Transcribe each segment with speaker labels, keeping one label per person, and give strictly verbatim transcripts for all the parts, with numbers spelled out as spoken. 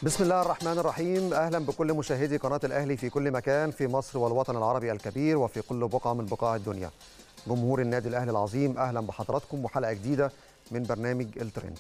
Speaker 1: بسم الله الرحمن الرحيم. أهلا بكل مشاهدي قناة الأهلي في كل مكان في مصر والوطن العربي الكبير وفي كل بقعة من بقاع الدنيا. جمهور النادي الأهلي العظيم، أهلا بحضراتكم وحلقة جديدة من برنامج الترند.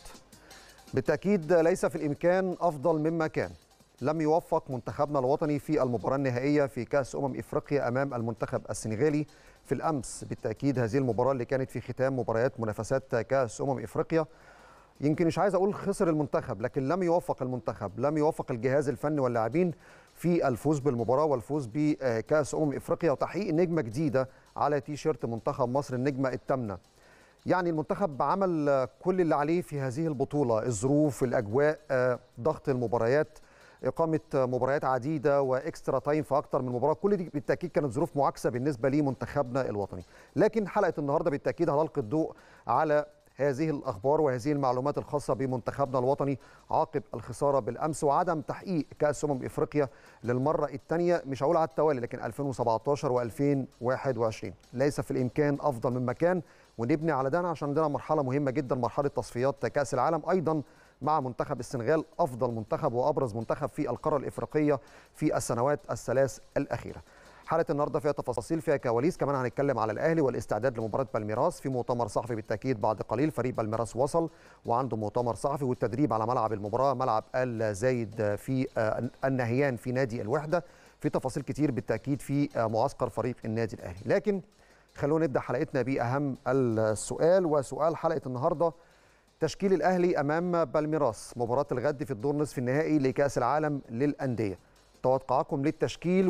Speaker 1: بالتأكيد ليس في الإمكان أفضل مما كان. لم يوفق منتخبنا الوطني في المباراة النهائية في كأس أمم إفريقيا أمام المنتخب السنغالي في الأمس. بالتأكيد هذه المباراة اللي كانت في ختام مباريات منافسات كأس أمم إفريقيا، يمكن مش عايز أقول خسر المنتخب، لكن لم يوفق المنتخب، لم يوفق الجهاز الفني واللاعبين في الفوز بالمباراة والفوز بكأس أمم إفريقيا وتحقيق نجمة جديدة على تي شيرت منتخب مصر، النجمة الثامنة. يعني المنتخب عمل كل اللي عليه في هذه البطولة، الظروف، الأجواء، ضغط المباريات، إقامة مباريات عديدة وإكسترا تايم في أكتر من مباراة، كل دي بالتأكيد كانت ظروف معاكسة بالنسبة لمنتخبنا الوطني. لكن حلقة النهاردة بالتأكيد هتلقي الضوء على هذه الأخبار وهذه المعلومات الخاصة بمنتخبنا الوطني عقب الخسارة بالأمس وعدم تحقيق كأس أمم إفريقيا للمرة الثانية، مش هقول على التوالي، لكن ألفين وسبعتاشر وألفين وواحد وعشرين. ليس في الإمكان أفضل من مكان، ونبني على ده عشان عندنا مرحلة مهمة جدا، مرحلة تصفيات كأس العالم، أيضا مع منتخب السنغال أفضل منتخب وأبرز منتخب في القارة الإفريقية في السنوات الثلاث الأخيرة. حلقة النهارده فيها تفاصيل، فيها كواليس، كمان هنتكلم على الأهلي والاستعداد لمباراة بالميراس في مؤتمر صحفي بالتأكيد بعد قليل. فريق بالميراس وصل وعنده مؤتمر صحفي، والتدريب على ملعب المباراة ملعب آل زايد في النهيان في نادي الوحدة. في تفاصيل كتير بالتأكيد في معسكر فريق النادي الأهلي، لكن خلونا نبدأ حلقتنا بأهم السؤال، وسؤال حلقة النهارده: تشكيل الأهلي أمام بالميراس مباراة الغد في الدور نصف النهائي لكأس العالم للأندية. توقعاتكم للتشكيل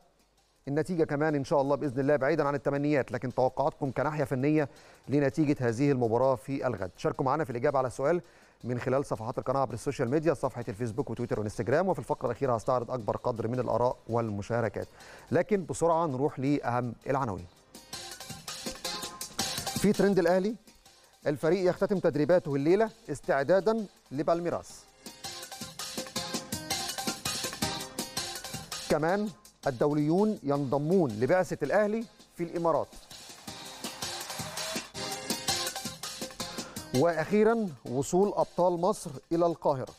Speaker 1: والنتيجة كمان إن شاء الله بإذن الله، بعيدا عن التمنيات، لكن توقعاتكم كناحية فنية لنتيجة هذه المباراة في الغد. شاركوا معنا في الإجابة على السؤال من خلال صفحات القناة عبر السوشيال ميديا، صفحة الفيسبوك وتويتر وانستجرام، وفي الفقرة الأخيرة هستعرض أكبر قدر من الآراء والمشاركات. لكن بسرعة نروح لأهم العناوين. في ترند الأهلي: الفريق يختتم تدريباته الليلة استعدادا لبالميراس. كمان الدوليون ينضمون لبعثة الأهلي في الإمارات. وأخيرا وصول أبطال مصر إلى القاهرة.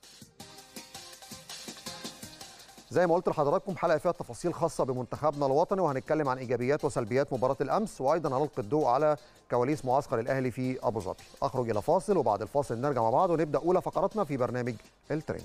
Speaker 1: زي ما قلت لحضراتكم حلقة فيها تفاصيل خاصة بمنتخبنا الوطني، وهنتكلم عن إيجابيات وسلبيات مباراة الأمس، وأيضا هنلقي الضوء على كواليس معسكر الأهلي في أبو ظبي. أخرج إلى فاصل، وبعد الفاصل نرجع مع بعض ونبدأ أولى فقراتنا في برنامج الترند.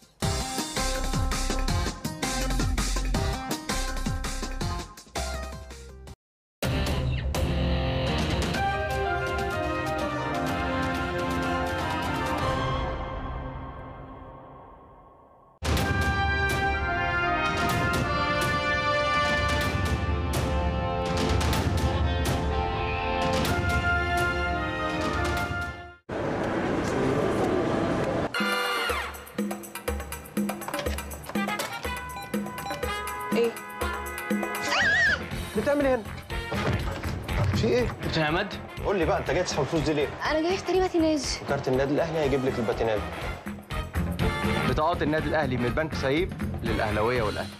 Speaker 2: ايه
Speaker 3: بتعمل هنا؟ في ايه؟
Speaker 4: كابتن عماد،
Speaker 3: قول لي بقى، انت جاي تسحب الفلوس دي ليه؟
Speaker 2: انا جاي اشتري باتيناج.
Speaker 3: وكارت النادي الاهلي هيجيب لك الباتيناج.
Speaker 4: بطاقات النادي الاهلي من البنك سعيد للاهلاويه والاهلي.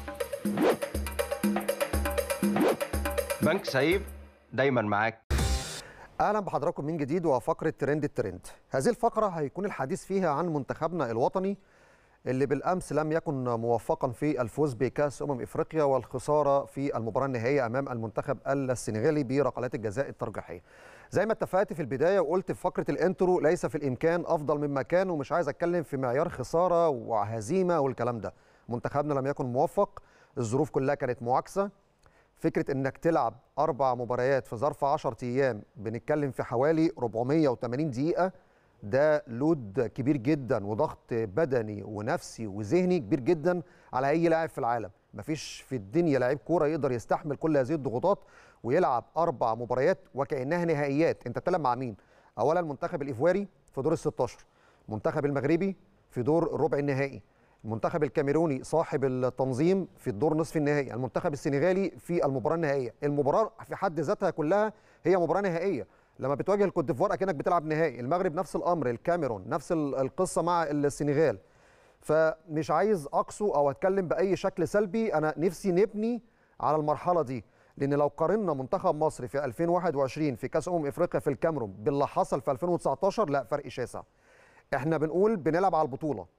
Speaker 4: بنك سعيد دايما معاك.
Speaker 1: اهلا بحضراتكم من جديد وفقره ترند الترند. هذه الفقره هيكون الحديث فيها عن منتخبنا الوطني اللي بالامس لم يكن موفقا في الفوز بكاس امم افريقيا والخساره في المباراه النهائيه امام المنتخب السنغالي بركلات الجزاء الترجيحيه. زي ما اتفقت في البدايه وقلت في فقره الانترو، ليس في الامكان افضل مما كان، ومش عايز اتكلم في معيار خساره وهزيمه والكلام ده. منتخبنا لم يكن موفق، الظروف كلها كانت معاكسه. فكره انك تلعب اربع مباريات في ظرف عشرة ايام، بنتكلم في حوالي أربعمية وتمانين دقيقه، ده لود كبير جدا وضغط بدني ونفسي وذهني كبير جدا على اي لاعب في العالم. مفيش في الدنيا لاعب كوره يقدر يستحمل كل هذه الضغوطات ويلعب اربع مباريات وكانها نهائيات. انت بتتكلم مع مين؟ اولا المنتخب الايفواري في دور ال ستاشر، المنتخب المغربي في دور الربع النهائي، المنتخب الكاميروني صاحب التنظيم في الدور نصف النهائي، المنتخب السنغالي في المباراه النهائيه. المباراه في حد ذاتها كلها هي مباراه نهائيه. لما بتواجه الكوت ديفوار اكنك بتلعب نهائي، المغرب نفس الامر، الكاميرون نفس القصه مع السنغال. فمش عايز اقسو او اتكلم باي شكل سلبي، انا نفسي نبني على المرحله دي، لان لو قارنا منتخب مصر في ألفين وواحد وعشرين في كاس امم افريقيا في الكاميرون باللي حصل في ألفين وتسعتاشر، لا فرق شاسع. احنا بنقول بنلعب على البطوله،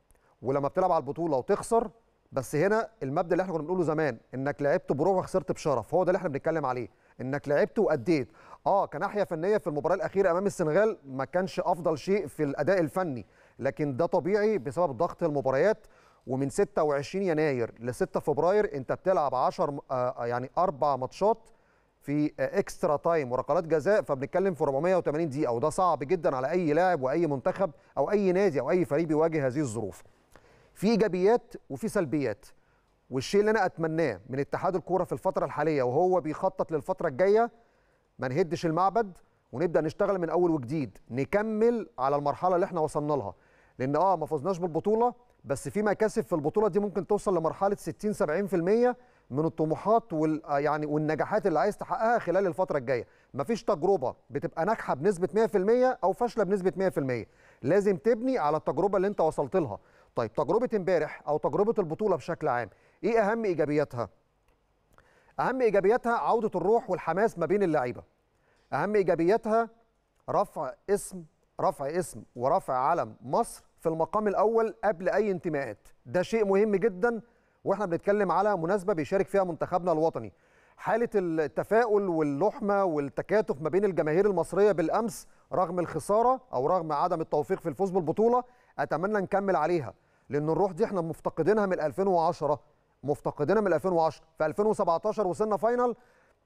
Speaker 1: ولما بتلعب على البطوله وتخسر، بس هنا المبدا اللي احنا كنا بنقوله زمان انك لعبت بروح وخسرت بشرف، هو ده اللي احنا بنتكلم عليه، انك لعبت واديت. اه كناحيه فنيه في المباراه الاخيره امام السنغال ما كانش افضل شيء في الاداء الفني، لكن ده طبيعي بسبب ضغط المباريات. ومن ستة وعشرين يناير ل ستة فبراير انت بتلعب عشرة آه يعني اربع ماتشات في آه اكسترا تايم وركلات جزاء، فبنتكلم في أربعمائة وثمانين دقيقه، وده صعب جدا على اي لاعب واي منتخب او اي نادي او اي فريق بيواجه هذه الظروف. في ايجابيات وفي سلبيات، والشيء اللي انا اتمناه من اتحاد الكوره في الفتره الحاليه وهو بيخطط للفتره الجايه، ما نهدش المعبد ونبدا نشتغل من اول وجديد، نكمل على المرحله اللي احنا وصلنا لها، لان اه ما فزناش بالبطوله، بس في مكاسب في البطوله دي ممكن توصل لمرحله ستين سبعين في المية من الطموحات وال يعني والنجاحات اللي عايز تحققها خلال الفتره الجايه. مفيش تجربه بتبقى ناجحه بنسبه مية في المية او فاشله بنسبه مية في المية، لازم تبني على التجربه اللي انت وصلت لها. طيب تجربه امبارح او تجربه البطوله بشكل عام، ايه اهم ايجابياتها؟ اهم ايجابياتها عوده الروح والحماس ما بين اللعيبه. اهم ايجابياتها رفع اسم رفع اسم ورفع علم مصر في المقام الاول قبل اي انتماءات، ده شيء مهم جدا واحنا بنتكلم على مناسبه بيشارك فيها منتخبنا الوطني. حاله التفاؤل واللحمه والتكاتف ما بين الجماهير المصريه بالامس رغم الخساره او رغم عدم التوفيق في الفوز بالبطوله، اتمنى نكمل عليها، لان الروح دي احنا مفتقدينها من ألفين وعشرة، مفتقدينها من ألفين وعشرة. في ألفين وسبعتاشر وصلنا فاينل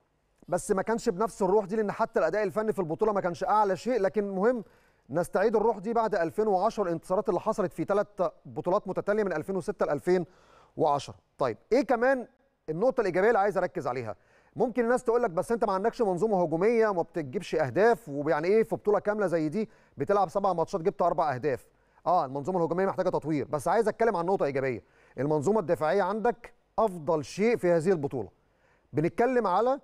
Speaker 1: بس ما كانش بنفس الروح دي، لان حتى الاداء الفني في البطوله ما كانش اعلى شيء، لكن مهم نستعيد الروح دي بعد ألفين وعشرة، الانتصارات اللي حصلت في ثلاث بطولات متتاليه من ألفين وستة ل ألفين وعشرة. طيب ايه كمان النقطه الايجابيه اللي عايز اركز عليها؟ ممكن الناس تقول لك بس انت ما عندكش منظومه هجوميه وما بتجيبش اهداف، ويعني ايه في بطوله كامله زي دي بتلعب سبع ماتشات جبت اربع اهداف؟ اه المنظومه الهجوميه محتاجه تطوير، بس عايز اتكلم عن نقطه ايجابيه. المنظومه الدفاعيه عندك افضل شيء في هذه البطوله. بنتكلم على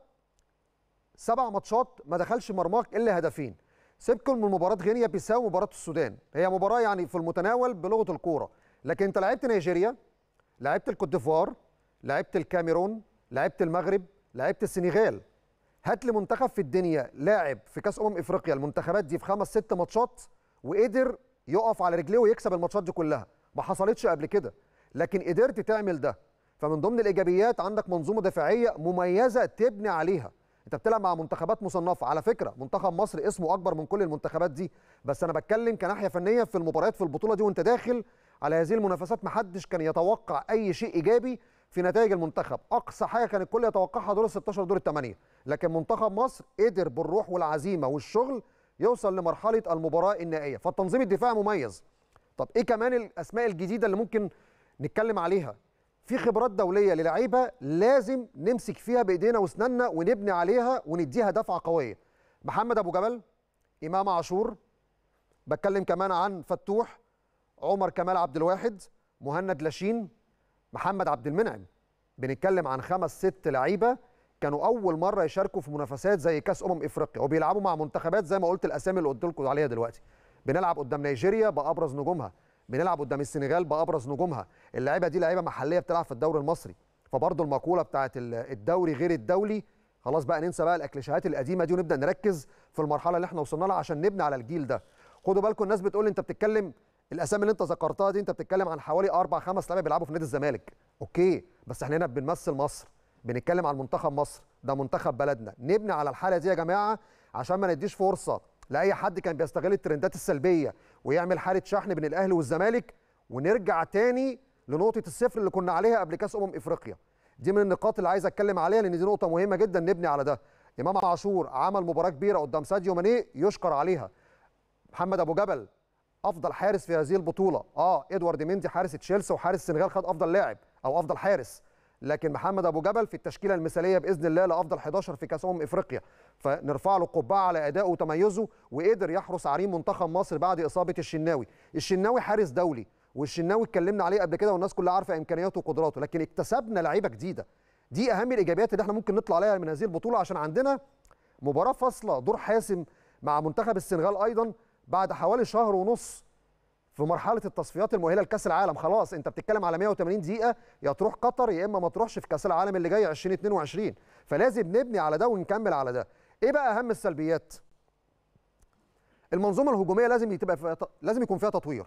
Speaker 1: سبع ماتشات ما دخلش مرماك الا هدفين. سيبكم من مباراه غينيا بيساو ومباراه السودان، هي مباراه يعني في المتناول بلغه الكوره، لكن انت لعبت نيجيريا، لعبت الكوت ديفوار، لعبت الكاميرون، لعبت المغرب، لعبت السنغال. هات لي منتخب في الدنيا لاعب في كاس امم افريقيا المنتخبات دي في خمس ست ماتشات وقدر يقف على رجليه ويكسب الماتشات دي كلها، ما حصلتش قبل كده، لكن قدرت تعمل ده. فمن ضمن الايجابيات عندك منظومه دفاعيه مميزه تبني عليها. انت بتلعب مع منتخبات مصنفه، على فكره منتخب مصر اسمه اكبر من كل المنتخبات دي، بس انا بتكلم كناحيه فنيه في المباريات في البطوله دي، وانت داخل على هذه المنافسات ما حدش كان يتوقع اي شيء ايجابي في نتائج المنتخب. اقصى حاجه كان الكل يتوقعها دور ال ستاشر دور الثمانيه، لكن منتخب مصر قدر بالروح والعزيمه والشغل يوصل لمرحله المباراه النهائيه. فالتنظيم الدفاعي مميز. طب ايه كمان الاسماء الجديده اللي ممكن نتكلم عليها؟ في خبرات دوليه للعيبه لازم نمسك فيها بايدينا واسناننا ونبني عليها ونديها دفعه قويه. محمد ابو جبل، امام عاشور، بتكلم كمان عن فتوح، عمر كمال عبد الواحد، مهند لاشين، محمد عبد المنعم. بنتكلم عن خمس ست لعيبه كانوا اول مره يشاركوا في منافسات زي كاس امم افريقيا، وبيلعبوا مع منتخبات زي ما قلت الاسامي اللي قلت لكم عليها دلوقتي. بنلعب قدام نيجيريا بابرز نجومها، بنلعب قدام السنغال بابرز نجومها. اللعيبه دي لعيبه محليه بتلعب في الدوري المصري، فبرضه المقوله بتاعت الدوري غير الدولي خلاص بقى ننسى بقى الاكليشيهات القديمه دي ونبدا نركز في المرحله اللي احنا وصلنا لها عشان نبني على الجيل ده. خدوا بالكم الناس بتقول لي انت بتتكلم الاسامي اللي انت ذكرتها دي، انت بتتكلم عن حوالي اربع خمس لعيبه بيلعبوا في نادي الزمالك. اوكي، بس احنا هنا بنمثل مصر، بنتكلم عن منتخب مصر، ده منتخب بلدنا. نبني على الحاله دي يا جماعه عشان ما نديش فرصه لاي حد كان بيستغل الترندات السلبيه ويعمل حاله شحن بين الاهلي والزمالك، ونرجع تاني لنقطه الصفر اللي كنا عليها قبل كاس امم افريقيا. دي من النقاط اللي عايز اتكلم عليها لان دي نقطه مهمه جدا نبني على ده. امام عاشور عمل مباراه كبيره قدام ساديو ماني يشكر عليها. محمد ابو جبل افضل حارس في هذه البطوله. اه ادوارد ميندي حارس تشيلسي وحارس السنغال خد افضل لاعب او افضل حارس، لكن محمد ابو جبل في التشكيله المثاليه باذن الله لافضل حداشر في كاس امم افريقيا، فنرفع له القبعه على ادائه وتميزه، وقدر يحرس عرين منتخب مصر بعد اصابه الشناوي. الشناوي حارس دولي، والشناوي اتكلمنا عليه قبل كده والناس كلها عارفه امكانياته وقدراته، لكن اكتسبنا لعيبه جديده. دي اهم الايجابيات اللي احنا ممكن نطلع عليها من هذه البطوله، عشان عندنا مباراه فاصله دور حاسم مع منتخب السنغال ايضا بعد حوالي شهر ونص في مرحله التصفيات المؤهله لكاس العالم. خلاص انت بتتكلم على مية وتمانين دقيقه، يا تروح قطر يا اما ما تروحش في كاس العالم اللي جاي ألفين واتنين وعشرين، فلازم نبني على ده ونكمل على ده. ايه بقى اهم السلبيات؟ المنظومه الهجوميه لازم تبقى فيها... لازم يكون فيها تطوير.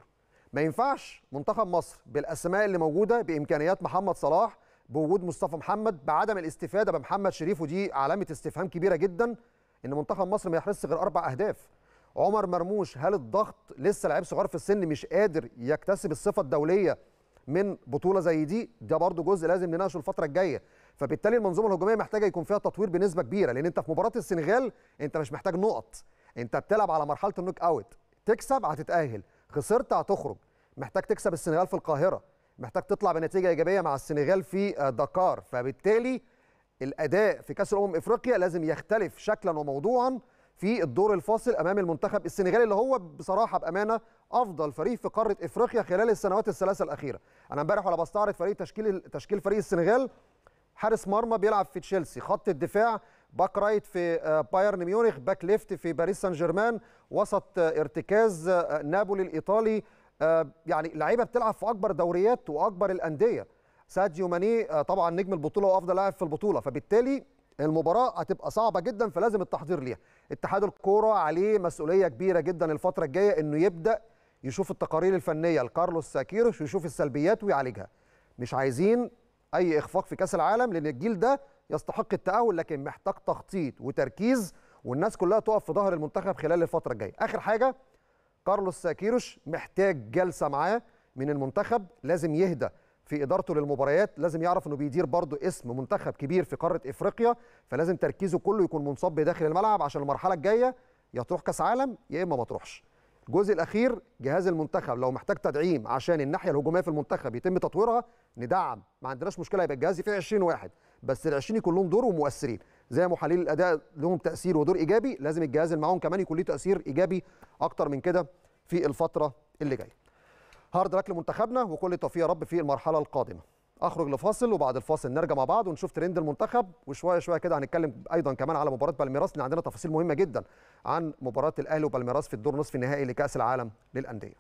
Speaker 1: ما ينفعش منتخب مصر بالاسماء اللي موجوده، بامكانيات محمد صلاح، بوجود مصطفى محمد، بعدم الاستفاده بمحمد شريف، ودي علامه استفهام كبيره جدا ان منتخب مصر ما يحرزش غير اربع اهداف. عمر مرموش، هل الضغط لسه لعيب صغير في السن مش قادر يكتسب الصفه الدوليه من بطوله زي دي؟ ده برضو جزء لازم نناقشه الفتره الجايه. فبالتالي المنظومه الهجوميه محتاجه يكون فيها تطوير بنسبه كبيره، لان انت في مباراه السنغال انت مش محتاج نقط، انت بتلعب على مرحله النوك اوت، تكسب هتتاهل، خسرت هتخرج. محتاج تكسب السنغال في القاهره، محتاج تطلع بنتيجه ايجابيه مع السنغال في دكار. فبالتالي الاداء في كاس الامم افريقيا لازم يختلف شكلا وموضوعا في الدور الفاصل امام المنتخب السنغالي اللي هو بصراحه بامانه افضل فريق في قاره افريقيا خلال السنوات الثلاثه الاخيره. انا امبارح وانا بستعرض فريق تشكيل تشكيل فريق السنغال، حارس مرمى بيلعب في تشيلسي، خط الدفاع باك رايت في بايرن ميونخ، باك ليفت في باريس سان جيرمان، وسط ارتكاز نابولي الايطالي. يعني لعيبه بتلعب في اكبر دوريات واكبر الانديه. ساديو ماني طبعا نجم البطوله وافضل لاعب في البطوله، فبالتالي المباراه هتبقى صعبه جدا، فلازم التحضير ليها. اتحاد الكوره عليه مسؤوليه كبيره جدا الفتره الجايه انه يبدا يشوف التقارير الفنيه لكارلوس ساكيروش ويشوف السلبيات ويعالجها. مش عايزين اي اخفاق في كاس العالم، لان الجيل ده يستحق التاهل، لكن محتاج تخطيط وتركيز، والناس كلها تقف في ظهر المنتخب خلال الفتره الجايه. اخر حاجه، كارلوس ساكيروش محتاج جلسه معاه من المنتخب، لازم يهدى في ادارته للمباريات، لازم يعرف انه بيدير برضه اسم منتخب كبير في قاره افريقيا، فلازم تركيزه كله يكون منصب داخل الملعب عشان المرحله الجايه يا تروح كاس عالم يا اما ما تروحش. الجزء الاخير، جهاز المنتخب لو محتاج تدعيم عشان الناحيه الهجوميه في المنتخب يتم تطويرها ندعم، ما عندناش مشكله، يبقى الجهاز فيه عشرين واحد، بس ال عشرين يكون لهم دور ومؤثرين، زي محللي الاداء لهم تاثير ودور ايجابي، لازم الجهاز اللي معاهم كمان يكون ليه تاثير ايجابي اكتر من كده في الفتره اللي جايه. هارد لك لمنتخبنا وكل التوفيق يا رب في المرحله القادمه. اخرج لفاصل وبعد الفاصل نرجع مع بعض ونشوف ترند المنتخب، وشويه شويه كده هنتكلم ايضا كمان على مباراه بالميراس، لان عندنا تفاصيل مهمه جدا عن مباراه الاهلي وبالميراس في الدور نصف النهائي لكاس العالم للانديه.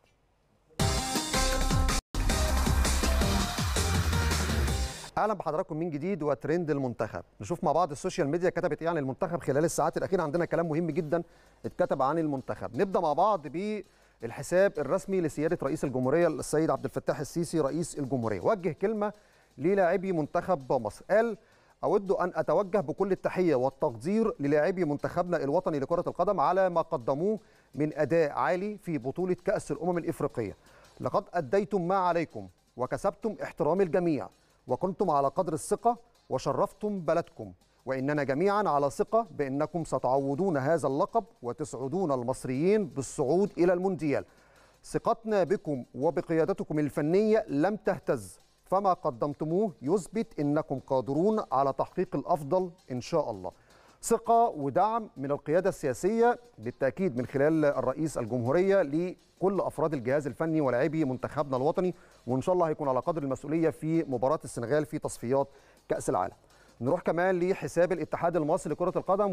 Speaker 1: اهلا بحضراتكم من جديد وترند المنتخب. نشوف مع بعض السوشيال ميديا كتبت ايه عن المنتخب خلال الساعات الاخيره. عندنا كلام مهم جدا اتكتب عن المنتخب. نبدا مع بعض بالحساب الرسمي لسياده رئيس الجمهوريه السيد عبد الفتاح السيسي رئيس الجمهوريه، وجه كلمه للاعبي منتخب مصر. قال: اود ان اتوجه بكل التحيه والتقدير للاعبي منتخبنا الوطني لكره القدم على ما قدموه من اداء عالي في بطوله كاس الامم الافريقيه. لقد اديتم ما عليكم وكسبتم احترام الجميع، وكنتم على قدر الثقة وشرفتم بلدكم، وإننا جميعا على ثقة بأنكم ستعوضون هذا اللقب وتسعدون المصريين بالصعود إلى المونديال. ثقتنا بكم وبقيادتكم الفنية لم تهتز، فما قدمتموه يثبت أنكم قادرون على تحقيق الأفضل إن شاء الله. ثقة ودعم من القيادة السياسية بالتأكيد من خلال الرئيس الجمهورية لكل أفراد الجهاز الفني ولاعبي منتخبنا الوطني، وإن شاء الله هيكون على قدر المسؤولية في مباراة السنغال في تصفيات كأس العالم. نروح كمان لحساب الاتحاد المصري لكرة القدم،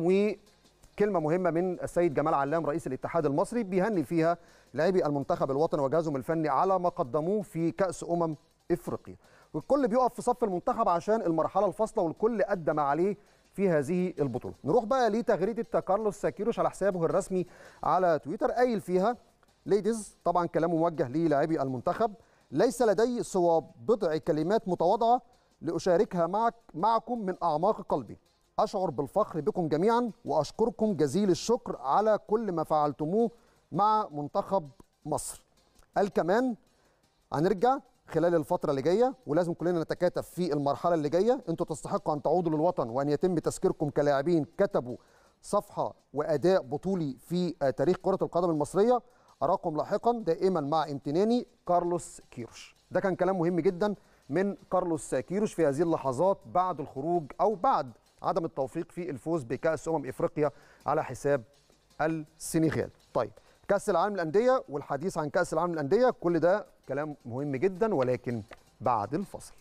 Speaker 1: وكلمة مهمة من السيد جمال علام رئيس الاتحاد المصري بيهني فيها لاعبي المنتخب الوطني وجهازهم الفني على ما قدموه في كأس أمم إفريقيا. والكل بيقف في صف المنتخب عشان المرحلة الفاصلة، والكل أدى ما عليه في هذه البطولة. نروح بقى لتغريدة كارلوس ساكيروش على حسابه الرسمي على تويتر، قايل فيها: ليديز، طبعا كلامه موجه للاعبي المنتخب، ليس لدي سوى بضع كلمات متواضعة لأشاركها معك معكم من أعماق قلبي. أشعر بالفخر بكم جميعا وأشكركم جزيل الشكر على كل ما فعلتموه مع منتخب مصر. قال كمان: هنرجع خلال الفترة اللي جاية ولازم كلنا نتكاتف في المرحلة اللي جاية، انتوا تستحقوا أن تعودوا للوطن وأن يتم تذكيركم كلاعبين كتبوا صفحة وأداء بطولي في تاريخ كرة القدم المصرية. أراكم لاحقا دائما مع امتناني، كارلوس كيروش. ده كان كلام مهم جدا من كارلوس كيروش في هذه اللحظات بعد الخروج أو بعد عدم التوفيق في الفوز بكأس أمم إفريقيا على حساب السنغال. طيب، كأس العالم للأندية والحديث عن كأس العالم للأندية، كل ده كلام مهم جدا، ولكن بعد الفصل.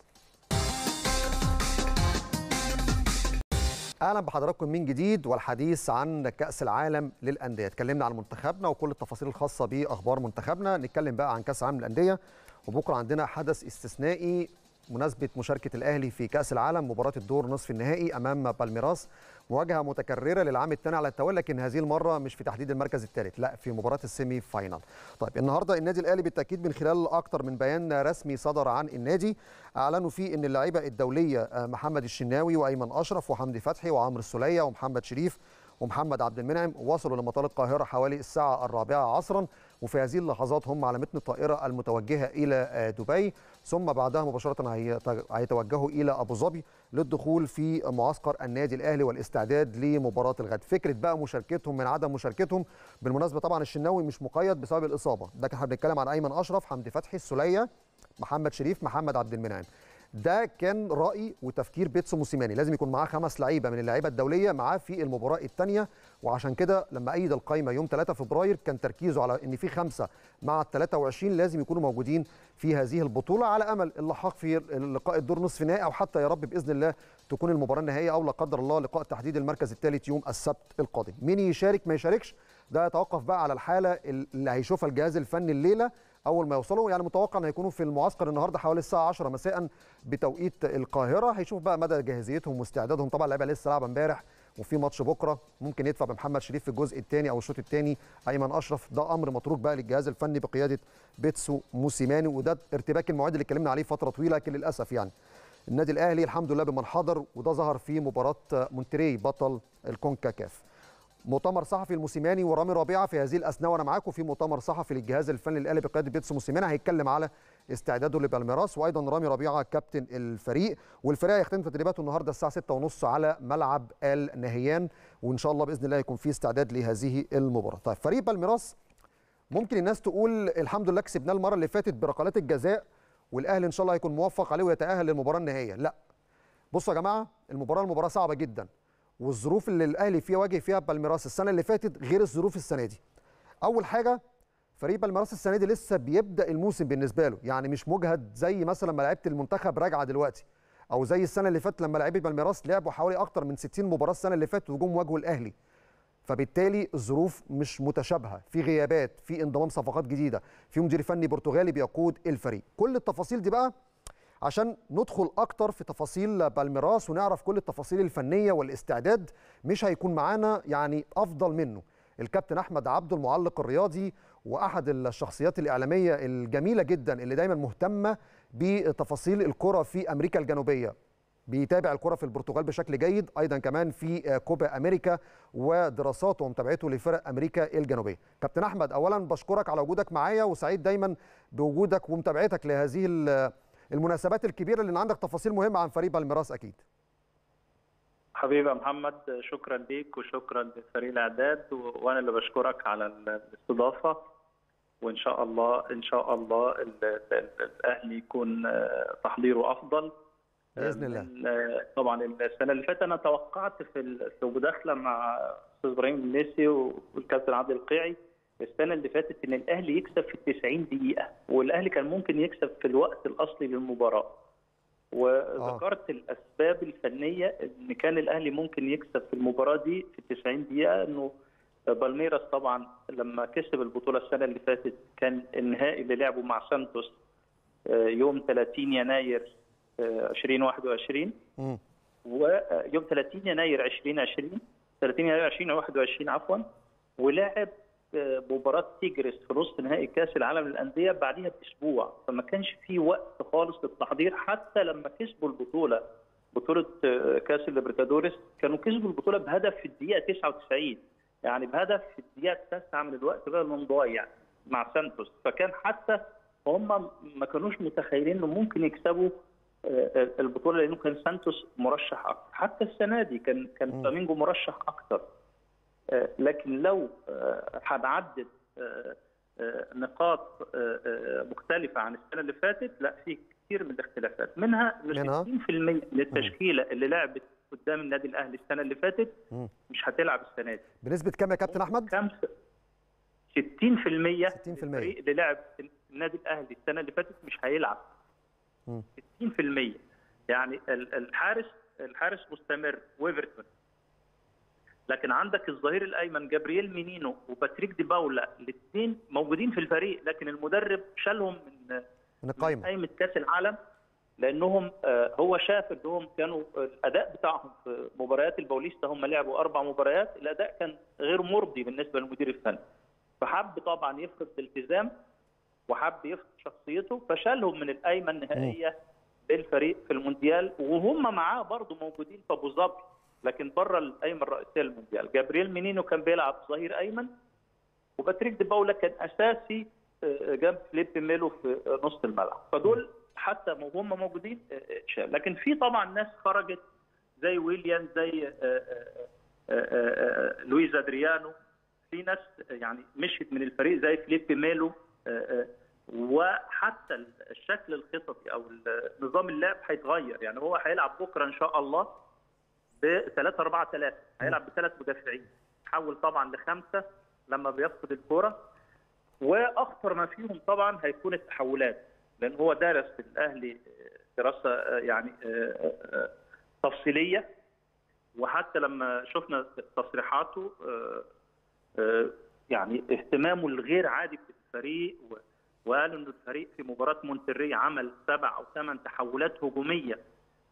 Speaker 1: اهلا بحضراتكم من جديد والحديث عن كأس العالم للأندية. اتكلمنا عن منتخبنا وكل التفاصيل الخاصة بأخبار منتخبنا، نتكلم بقى عن كأس العالم للأندية. وبكره عندنا حدث استثنائي بمناسبه مشاركه الاهلي في كاس العالم مباراه الدور نصف النهائي امام بالميراس، مواجهه متكرره للعام الثاني على التوالي، لكن هذه المره مش في تحديد المركز الثالث، لا في مباراه السيمي فاينال. طيب النهارده النادي الاهلي بالتاكيد من خلال اكثر من بيان رسمي صدر عن النادي اعلنوا فيه ان اللعيبه الدوليه محمد الشناوي وايمن اشرف وحمدي فتحي وعمرو السوليه ومحمد شريف ومحمد عبد المنعم وصلوا لمطار القاهره حوالي الساعه الرابعه عصرا، وفي هذه اللحظات هم على متن الطائره المتوجهه الى دبي، ثم بعدها مباشره هيتوجهوا الى ابو ظبي للدخول في معسكر النادي الاهلي والاستعداد لمباراه الغد. فكره بقى مشاركتهم من عدم مشاركتهم، بالمناسبه طبعا الشناوي مش مقيد بسبب الاصابه، ده احنا بنتكلم عن ايمن اشرف، حمدي فتحي، السوليه، محمد شريف، محمد عبد المنعم. ده كان راي وتفكير بيتسو موسيماني، لازم يكون معاه خمس لعيبه من اللعيبه الدوليه معاه في المباراه الثانيه، وعشان كده لما ايد القائمه يوم ثلاثة فبراير كان تركيزه على ان في خمسه مع ال ثلاثة وعشرين لازم يكونوا موجودين في هذه البطوله على امل اللحاق في اللقاء الدور نصف نهائي، او حتى يا رب باذن الله تكون المباراه النهائيه، او لا قدر الله لقاء تحديد المركز الثالث يوم السبت القادم. مين يشارك ما يشاركش ده يتوقف بقى على الحاله اللي هيشوفها الجهاز الفني الليله اول ما يوصلوا، يعني متوقع ان هيكونوا في المعسكر النهارده حوالي الساعه عشرة مساء بتوقيت القاهره، هيشوف بقى مدى جاهزيتهم واستعدادهم. طبعا اللعيبه لسه لعبه امبارح وفي ماتش بكره، ممكن يدفع بمحمد شريف في الجزء الثاني او الشوط الثاني، ايمن اشرف، ده امر متروك بقى للجهاز الفني بقياده بيتسو موسيماني، وده ارتباك المواعيد اللي اتكلمنا عليه فتره طويله، لكن للاسف يعني النادي الاهلي الحمد لله بمن حضر، وده ظهر في مباراه مونتري بطل الكونكاكاف. مؤتمر صحفي الموسيماني ورامي ربيعه في هذه الاثناء وانا معاكم في مؤتمر صحفي للجهاز الفني الاهلي بقياده بيتسو موسيماني، هيتكلم على استعداده لبالميراس، وايضا رامي ربيعه كابتن الفريق، والفريق هيختتم تدريباته النهارده الساعه ستة وثلاثين على ملعب ال نهيان، وان شاء الله باذن الله يكون في استعداد لهذه المباراه. طيب فريق بالميراس ممكن الناس تقول الحمد لله كسبناه المره اللي فاتت بركلات الجزاء والاهلي ان شاء الله هيكون موفق عليه ويتاهل للمباراه النهائيه، لا. بصوا يا جماعه، المباراه المباراه صعبه جدا، والظروف اللي الاهلي فيها واجه فيها بالميراس السنه اللي فاتت غير الظروف السنه دي. اول حاجه فريق بالميراس السنه دي لسه بيبدا الموسم بالنسبه له، يعني مش مجهد زي مثلا ما لعيبه المنتخب راجعه دلوقتي، او زي السنه اللي فاتت لما لعيبه بالميراس لعبوا حوالي اكتر من ستين مباراه السنه اللي فاتت وجم واجهوا الاهلي. فبالتالي الظروف مش متشابهه، في غيابات، في انضمام صفقات جديده، في مدير فني برتغالي بيقود الفريق. كل التفاصيل دي بقى عشان ندخل اكتر في تفاصيل بالميراس ونعرف كل التفاصيل الفنيه والاستعداد، مش هيكون معانا يعني افضل منه الكابتن احمد عبده المعلق الرياضي واحد الشخصيات الاعلاميه الجميله جدا اللي دايما مهتمه بتفاصيل الكره في امريكا الجنوبيه، بيتابع الكره في البرتغال بشكل جيد، ايضا كمان في كوبا امريكا ودراساته ومتابعته لفرق امريكا الجنوبيه. كابتن احمد، اولا بشكرك على وجودك معايا، وسعيد دايما بوجودك ومتابعتك لهذه المناسبات الكبيره اللي عندك تفاصيل مهمه عن فريق بالميراس اكيد.
Speaker 5: حبيبي يا محمد، شكرا ليك وشكرا لفريق الاعداد، وانا اللي بشكرك على الاستضافه، وان شاء الله ان شاء الله الاهلي يكون تحضيره افضل
Speaker 1: باذن الله.
Speaker 5: طبعا السنه اللي فاتت انا توقعت في في مداخله مع استاذ ابراهيم المنيسي والكابتن عادل القيعي السنه اللي فاتت ان الاهلي يكسب في التسعين دقيقه، والاهلي كان ممكن يكسب في الوقت الاصلي للمباراه. وذكرت آه. الاسباب الفنيه ان كان الاهلي ممكن يكسب في المباراه دي في التسعين دقيقه، انه بالميراس طبعا لما كسب البطوله السنه اللي فاتت كان النهائي اللي لعبه مع سانتوس يوم ثلاثين يناير ألفين وواحد وعشرين م. ويوم ثلاثين يناير ألفين وعشرين ثلاثين يناير ألفين وواحد وعشرين عفوا، ولعب مباراه تيجرس في نصف نهائي كاس العالم للانديه بعديها باسبوع، فما كانش في وقت خالص للتحضير. حتى لما كسبوا البطوله بطوله كاس الليبرتادوريس كانوا كسبوا البطوله بهدف في الدقيقه تسعة وتسعين، يعني بهدف في الدقيقه تسعة من الوقت غير المضايع مع سانتوس، فكان حتى هم ما كانوش متخيلين انه ممكن يكسبوا البطوله لانه كان سانتوس مرشح اكثر. حتى السنه دي كان كان فلامينجو مرشح اكثر، لكن لو هنعدد نقاط مختلفه عن السنه اللي فاتت، لا في كثير من الاختلافات، منها ستين بالمئة للتشكيله اللي لعبت قدام النادي الاهلي السنه اللي فاتت مش هتلعب السنه دي.
Speaker 1: بنسبه كام يا كابتن احمد؟
Speaker 5: كام؟ ستين بالمئة الفريق اللي لعب النادي الاهلي السنه اللي فاتت مش هيلعب. ستين بالمئة، يعني الحارس الحارس مستمر ويفرتون، لكن عندك الظهير الايمن جابرييل مينينو وباتريك دي باولا الاثنين موجودين في الفريق، لكن المدرب شالهم من
Speaker 1: من القائمه
Speaker 5: قائمه كاس العالم لانهم آه، هو شاف انهم كانوا الاداء بتاعهم في مباريات الباوليستا، هم لعبوا اربع مباريات، الاداء كان غير مرضي بالنسبه للمدير الفني، فحب طبعا يفقد الالتزام وحب يفقد شخصيته، فشالهم من القايمه النهائيه للفريق في المونديال، وهم معاه برضه موجودين في ابو ظبي لكن بره القايمه الرئيسيه للمونديال. جابرييل مينينو كان بيلعب ظهير ايمن، وباتريك دي باولا كان اساسي جنب فيليب ميلو في نص الملعب، فدول حتى وهم موجودين شال. لكن في طبعا ناس خرجت زي ويليان، زي لويز ادريانو، في ناس يعني مشيت من الفريق زي فيليب ميلو، وحتى الشكل الخططي او نظام اللعب هيتغير. يعني هو هيلعب بكره ان شاء الله ب ثلاثة أربعة ثلاثة، هيلعب بثلاث مدافعين، حول طبعا لخمسه لما بيفقد الكوره، واخطر ما فيهم طبعا هيكون التحولات، لان هو دارس في الاهلي دراسه يعني تفصيليه، وحتى لما شفنا تصريحاته يعني اهتمامه الغير عادي بالفريق، وقال انه الفريق في مباراه مونتري عمل سبع او ثمان تحولات هجوميه،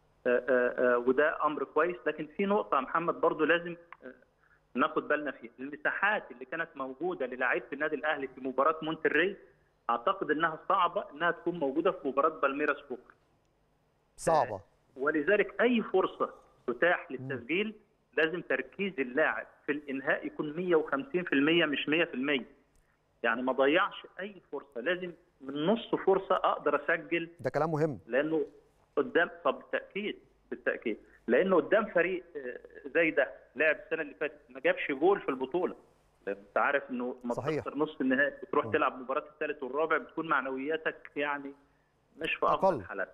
Speaker 5: وده امر كويس. لكن في نقطه يا محمد برضو لازم ناخد بالنا فيها، المساحات اللي كانت موجوده للاعيبه النادي الاهلي في مباراه مونتري اعتقد انها صعبه انها تكون موجوده في مباراه بالميراس بكره.
Speaker 1: صعبه،
Speaker 5: ولذلك اي فرصه تتاح للتسجيل لازم تركيز اللاعب في الانهاء يكون مية وخمسين بالمية مش مية بالمية، يعني ما ضيعش اي فرصه، لازم من نص فرصه اقدر اسجل.
Speaker 1: ده كلام مهم،
Speaker 5: لانه قدام، طب بالتاكيد بالتاكيد لانه قدام فريق زي ده لعب السنه اللي فاتت ما جابش جول في البطوله، انت عارف انه ما تخسر نص النهائي بتروح م. تلعب مباراه الثالث والرابع بتكون معنوياتك يعني مش في افضل الحالات.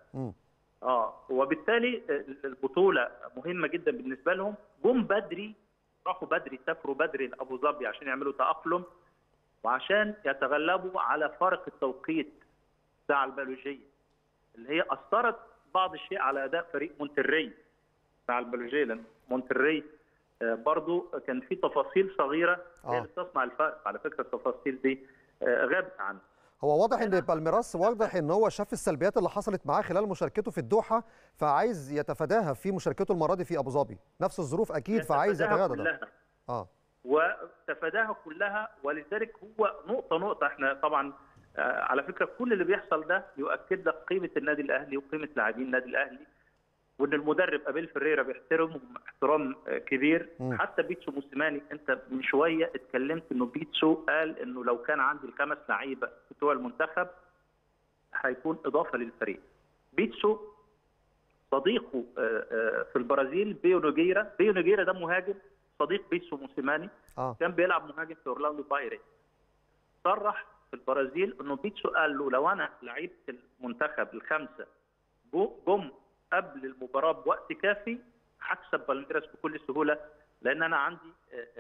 Speaker 5: اه وبالتالي البطوله مهمه جدا بالنسبه لهم، جم بدري، راحوا بدري، سافروا بدري لابو ظبي عشان يعملوا تاقلم وعشان يتغلبوا على فارق التوقيت بتاع البيولوجيه اللي هي اثرت بعض الشيء على اداء فريق مونتري بتاع البيولوجيه، لان مونتري برضو كان في تفاصيل صغيره هي اللي تصنع الفرق. على فكره التفاصيل دي غابت عنه.
Speaker 1: هو واضح ان بالميراس واضح ان هو شاف السلبيات اللي حصلت معاه خلال مشاركته في الدوحه، فعايز يتفاداها في مشاركته المره دي في ابو ظبي، نفس الظروف اكيد، فعايز يتغاضى ده.
Speaker 5: اه وتفاداها كلها، ولذلك هو نقطه نقطه احنا طبعا آه على فكره كل اللي بيحصل ده يؤكد لك قيمه النادي الاهلي وقيمه لاعبين النادي الاهلي، وان المدرب ابيل فريرا بيحترمهم احترام كبير. م. حتى بيتسو موسيماني، انت من شويه اتكلمت انه بيتسو قال انه لو كان عندي الخمس لعيبه بتوع المنتخب هيكون اضافه للفريق. بيتسو صديقه في البرازيل بيو نوجيرا، بيو نوجيرا ده مهاجم صديق بيتسو موسيماني، آه. كان بيلعب مهاجم في اورلاندو بايريت. صرح في البرازيل انه بيتسو قال له لو انا لعيبه المنتخب الخمسه جم قبل المباراه بوقت كافي هكسب بالميراس بكل سهوله، لان انا عندي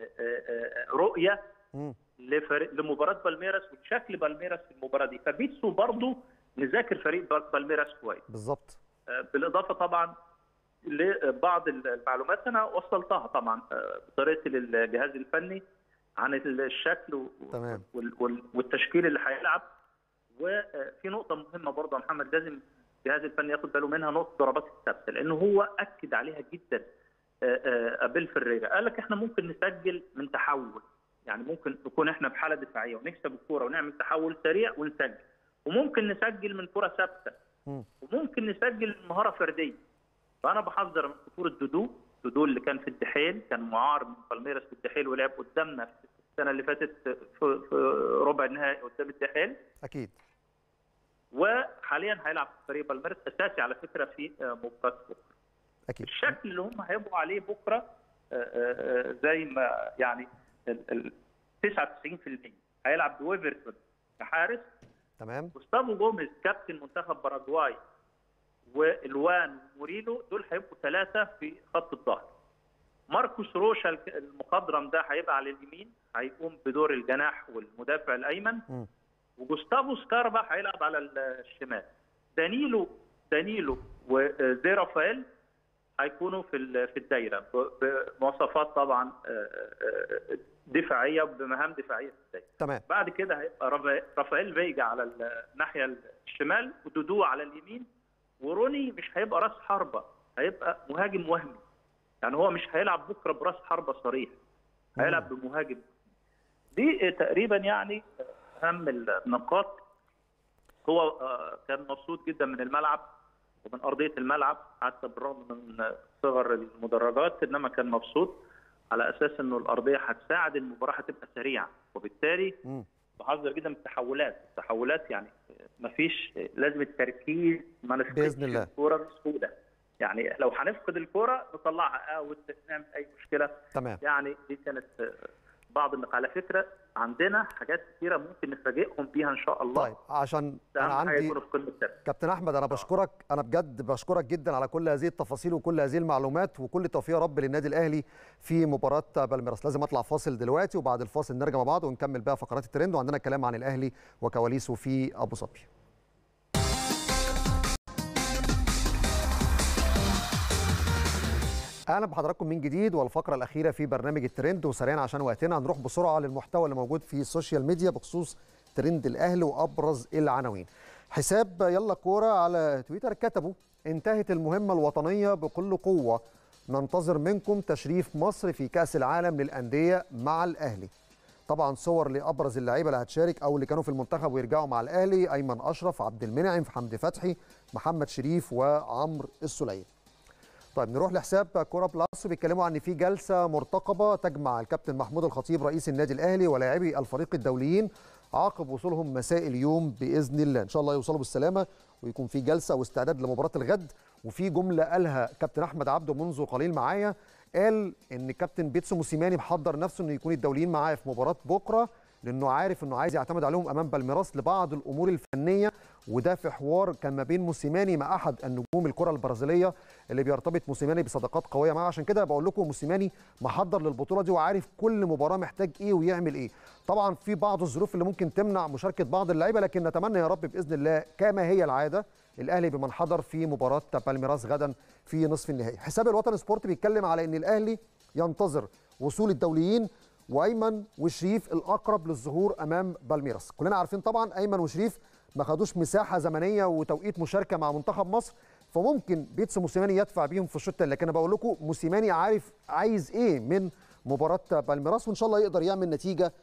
Speaker 5: رؤيه لفريق لمباراه بالميراس وشكل بالميراس في المباراه دي. فبيتسو برضه مذاكر فريق بالميراس كويس
Speaker 1: بالظبط،
Speaker 5: بالاضافه طبعا لبعض المعلومات انا وصلتها طبعا بطريقه الجهاز الفني عن الشكل
Speaker 1: تمام.
Speaker 5: والتشكيل اللي هيلعب. وفي نقطه مهمه برضه يا محمد لازم الجهاز الفني ياخد باله منها، نقطه ضربات الثابته، لانه هو اكد عليها جدا. ابيل فريرا قال لك احنا ممكن نسجل من تحول، يعني ممكن نكون احنا بحاله دفاعيه ونكسب الكوره ونعمل تحول سريع ونسجل، وممكن نسجل من كره ثابته، وممكن نسجل من مهاره فرديه. فانا بحذر من خطوره دودو، دودو اللي كان في الدحيل، كان معار من بالميراس في الدحيل ولعب قدامنا في السنه اللي فاتت في ربع النهائي قدام الدحيل.
Speaker 1: اكيد.
Speaker 5: وحاليا هيلعب في فريق بالميراس اساسي على فكره في مباراه بكره.
Speaker 1: اكيد.
Speaker 5: الشكل اللي هم هيبقوا عليه بكره زي ما يعني تسعة وتسعين بالمية هيلعب بويفرتون كحارس،
Speaker 1: تمام.
Speaker 5: جوستافو جوميز كابتن منتخب باراجواي والوان موريلو دول هيبقوا ثلاثه في خط الظهر. ماركوس روشا المخضرم ده هيبقى على اليمين، هيقوم بدور الجناح والمدافع الايمن. م. وجوستافو سكاربا هيلعب على الشمال. دانيلو دانيلو وزي رافائيل هيكونوا في في الدايره بمواصفات طبعا دفاعيه وبمهام دفاعيه في الدايره.
Speaker 1: تمام.
Speaker 5: بعد كده هيبقى رافائيل فيجا على الناحيه الشمال ودودو على اليمين، وروني مش هيبقى راس حربه، هيبقى مهاجم وهمي. يعني هو مش هيلعب بكره براس حربه صريح، هيلعب بمهاجم. دي تقريبا يعني اهم النقاط. هو كان مبسوط جدا من الملعب ومن ارضيه الملعب، حتى بالرغم من صغر المدرجات، انما كان مبسوط على اساس انه الارضيه هتساعد المباراه، هتبقى سريعه، وبالتالي بحذر جدا من التحولات. التحولات يعني مفيش، لازم التركيز، ما نفقدش الكوره بسهوله. يعني لو هنفقد الكوره نطلعها اوت، نعمل اي مشكله.
Speaker 1: تمام.
Speaker 5: يعني دي كانت بعض النقاط. على فكره عندنا حاجات كثيره ممكن نفاجئهم بيها ان شاء الله.
Speaker 1: طيب عشان انا عندي كابتن احمد، انا بشكرك، انا بجد بشكرك جدا على كل هذه التفاصيل وكل هذه المعلومات، وكل التوفيق يا رب للنادي الاهلي في مباراه بالميراس. لازم اطلع فاصل دلوقتي، وبعد الفاصل نرجع مع بعض ونكمل بقى فقرات الترند، وعندنا كلام عن الاهلي وكواليسه في ابو ظبي. اهلا بحضراتكم من جديد، والفقره الاخيره في برنامج الترند. وسريعا عشان وقتنا هنروح بسرعه للمحتوى اللي موجود في السوشيال ميديا بخصوص ترند الاهلي وابرز العناوين. حساب يلا كوره على تويتر كتبوا: انتهت المهمه الوطنيه بكل قوه، ننتظر منكم تشريف مصر في كاس العالم للانديه مع الاهلي. طبعا صور لابرز اللعيبه اللي هتشارك او اللي كانوا في المنتخب ويرجعوا مع الاهلي: ايمن اشرف، عبد المنعم، حمدي فتحي، محمد شريف، وعمرو السوليه. طيب نروح لحساب كوره بلاس، وبيتكلموا عن ان في جلسه مرتقبه تجمع الكابتن محمود الخطيب رئيس النادي الاهلي ولاعبي الفريق الدوليين عقب وصولهم مساء اليوم باذن الله. ان شاء الله يوصلوا بالسلامه ويكون في جلسه واستعداد لمباراه الغد. وفي جمله قالها كابتن احمد عبده منذ قليل معايا، قال ان كابتن بيتسو موسيماني محضر نفسه انه يكون الدوليين معاه في مباراه بكره، لانه عارف انه عايز يعتمد عليهم امام بالميراس لبعض الامور الفنيه. وده في حوار كان ما بين موسيماني مع احد النجوم الكره البرازيليه اللي بيرتبط موسيماني بصداقات قويه معاه. عشان كده بقول لكم موسيماني محضر للبطوله دي وعارف كل مباراه محتاج ايه ويعمل ايه. طبعا في بعض الظروف اللي ممكن تمنع مشاركه بعض اللعيبه، لكن نتمنى يا رب باذن الله كما هي العاده الاهلي بمن حضر في مباراه بالميراس غدا في نصف النهائي. حساب الوطن سبورت بيتكلم على ان الاهلي ينتظر وصول الدوليين، وايمن وشريف الاقرب للظهور امام بالميراس. كلنا عارفين طبعا ايمن وشريف ما خدوش مساحه زمنيه وتوقيت مشاركه مع منتخب مصر، فممكن بيتسو موسيماني يدفع بيهم في الشوط. لكن انا بقول لكم موسيماني عارف عايز ايه من مباراه بالميراس، وان شاء الله يقدر يعمل نتيجه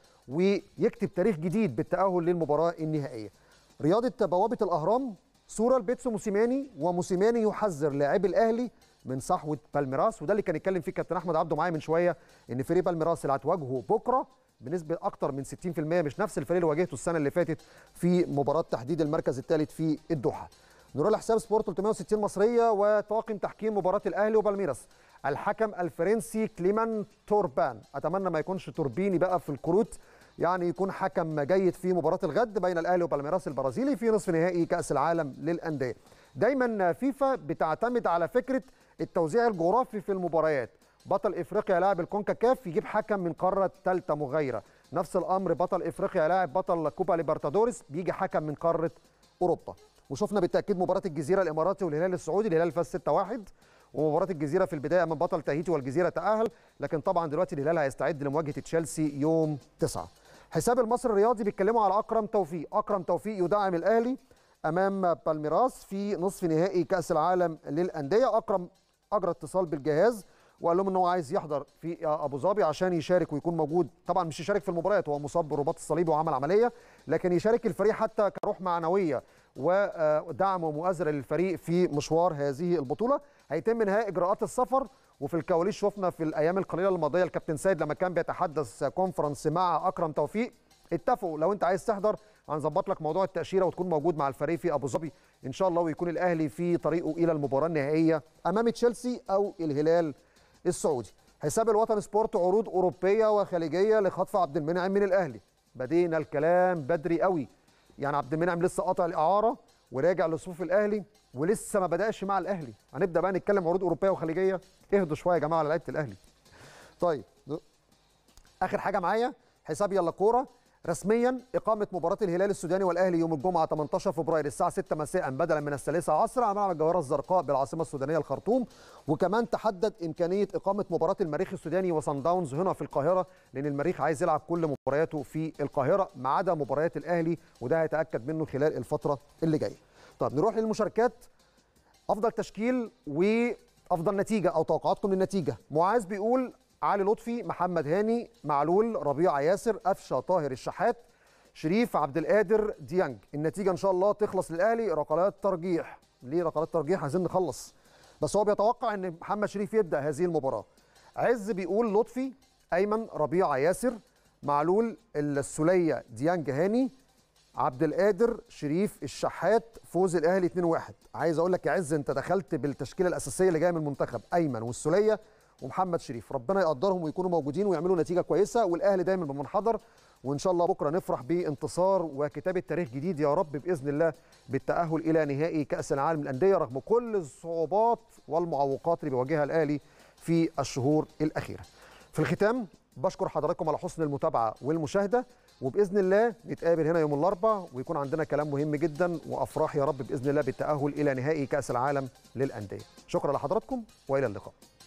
Speaker 1: ويكتب تاريخ جديد بالتاهل للمباراه النهائيه. رياضه بوابه الاهرام، صوره لبيتسو موسيماني، وموسيماني يحذر لاعبي الاهلي من صحوه بالميراس. وده اللي كان يتكلم فيه كابتن احمد عبده معايا من شويه، ان فريق بالميراس اللي هتواجهه بكره بنسبه اكتر من ستين في المية مش نفس الفريق اللي واجهته السنه اللي فاتت في مباراه تحديد المركز الثالث في الدوحه. نروح لحساب سبورت ثلاثمائة وستين مصريه وطاقم تحكيم مباراه الاهلي وبالميراس. الحكم الفرنسي كليمان توربان، اتمنى ما يكونش توربيني بقى في الكروت، يعني يكون حكم جيد في مباراه الغد بين الاهلي وبالميراس البرازيلي في نصف نهائي كاس العالم للانديه. دايما فيفا بتعتمد على فكره التوزيع الجغرافي في المباريات. بطل افريقيا لاعب الكونكاكاف يجيب حكم من قاره ثالثه مغايره، نفس الامر بطل افريقيا لاعب بطل كوبا ليبرتادوريس بيجي حكم من قاره اوروبا. وشفنا بالتاكيد مباراه الجزيره الاماراتي والهلال السعودي، الهلال فاز ستة واحد، ومباراه الجزيره في البدايه من بطل تاهيتي والجزيره تاهل، لكن طبعا دلوقتي الهلال هيستعد لمواجهه تشيلسي يوم تسعة. حساب المصري الرياضي بيتكلموا على اكرم توفيق، اكرم توفيق يدعم الاهلي امام بالميراس في نصف نهائي كاس العالم للانديه. اكرم اجرى اتصال بالجهاز وقال لهم ان هو عايز يحضر في ابو ظبي عشان يشارك ويكون موجود. طبعا مش يشارك في المباريات، هو مصاب بالرباط الصليبي وعمل عمليه، لكن يشارك الفريق حتى كروح معنويه ودعم ومؤازره للفريق في مشوار هذه البطوله. هيتم انهاء اجراءات السفر، وفي الكواليس شفنا في الايام القليله الماضيه الكابتن سيد لما كان بيتحدث كونفرنس مع اكرم توفيق اتفقوا لو انت عايز تحضر هنظبط لك موضوع التاشيره وتكون موجود مع الفريق في ابو ظبي ان شاء الله، ويكون الاهلي في طريقه الى المباراه النهائيه امام تشيلسي او الهلال السعودي. حساب الوطن سبورت، عروض اوروبيه وخليجيه لخطف عبد المنعم من الاهلي. بدينا الكلام بدري قوي، يعني عبد المنعم لسه قاطع الاعاره وراجع لصفوف الاهلي ولسه ما بداش مع الاهلي. هنبدا بقى نتكلم عروض اوروبيه وخليجيه؟ اهدوا شويه يا جماعه على لعيبه الاهلي. طيب اخر حاجه معايا حساب يلا كوره، رسميا اقامه مباراه الهلال السوداني والاهلي يوم الجمعه ثمانية عشر فبراير الساعه ستة مساء بدلا من الثالثة عصرا على ملعب الجوهره الزرقاء بالعاصمه السودانيه الخرطوم. وكمان تحدد امكانيه اقامه مباراه المريخ السوداني وصن داونز هنا في القاهره، لان المريخ عايز يلعب كل مبارياته في القاهره ما عدا مباريات الاهلي، وده هيتاكد منه خلال الفتره اللي جايه. طب نروح للمشاركات. افضل تشكيل وافضل نتيجه او توقعاتكم للنتيجه. معاذ بيقول علي لطفي، محمد هاني، معلول، ربيعه ياسر، قفشه، طاهر، الشحات، شريف، عبد القادر، ديانج. النتيجه ان شاء الله تخلص للاهلي ركلات ترجيح. ليه ركلات ترجيح؟ عايزين نخلص، بس هو بيتوقع ان محمد شريف يبدا هذه المباراه. عز بيقول لطفي، ايمن، ربيعه ياسر، معلول، السوليه، ديانج، هاني، عبد القادر، شريف، الشحات، فوز الاهلي اتنين واحد. عايز اقول لك يا عز انت دخلت بالتشكيله الاساسيه اللي جايه من المنتخب، ايمن والسوليه ومحمد شريف. ربنا يقدرهم ويكونوا موجودين ويعملوا نتيجه كويسه، والاهلي دايما بمنحدر، وان شاء الله بكره نفرح بانتصار وكتابه تاريخ جديد يا رب باذن الله بالتاهل الى نهائي كاس العالم للانديه رغم كل الصعوبات والمعوقات اللي بيواجهها الاهلي في الشهور الاخيره. في الختام بشكر حضراتكم على حسن المتابعه والمشاهده، وباذن الله نتقابل هنا يوم الاربعاء ويكون عندنا كلام مهم جدا وافراح يا رب باذن الله بالتاهل الى نهائي كاس العالم للانديه. شكرا لحضراتكم والى اللقاء.